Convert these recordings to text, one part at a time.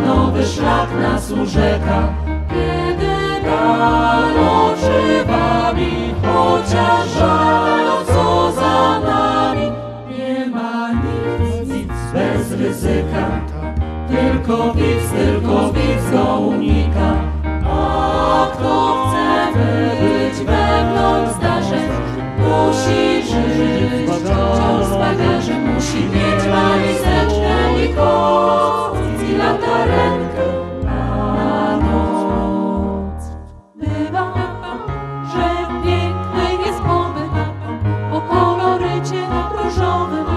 nowy szlak nas urzeka. Kiedy naloczy wami, chociaż żal, co za nami, nie ma nic bez ryzyka. Tylko widz go unika. A kto chce być wewnątrz zdarzeń, musi żyć wciąż z bagażem. Musi mieć walizeczkę i koc i latarenkę na noc. Bywa, że piękny jest pobyt o kolorycie różowym.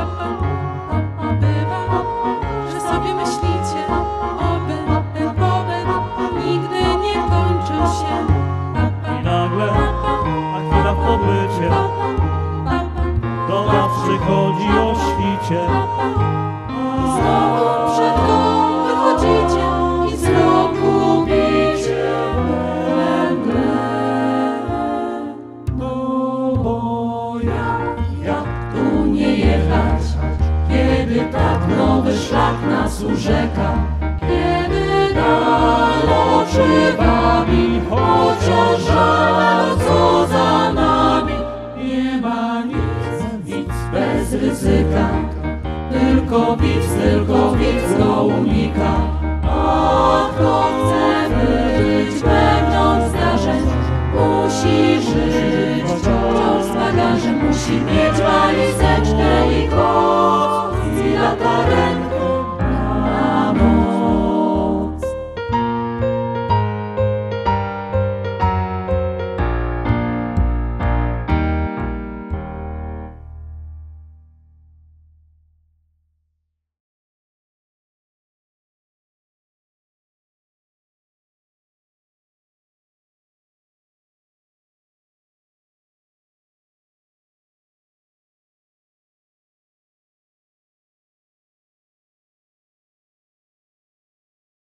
Bywa, że sobie myślicie, oby ten pobyt nigdy nie kończył się. I nagle ta chwila w pobycie do nas przychodzi o świcie. I znowu przed dom wychodzicie i wzrok gubicie we mgle. No bo jak tu nie jechać, kiedy tak nowy szlak nas urzeka. Kiedy naloczy wami, chociaż żal, co za nami, nie ma nic bez ryzyka. Tylko widz go unika. A kto chce być wewnątrz zdarzeń, musi żyć wciąż z bagażem. Musi mieć walizeczkę i koc i latarenkę.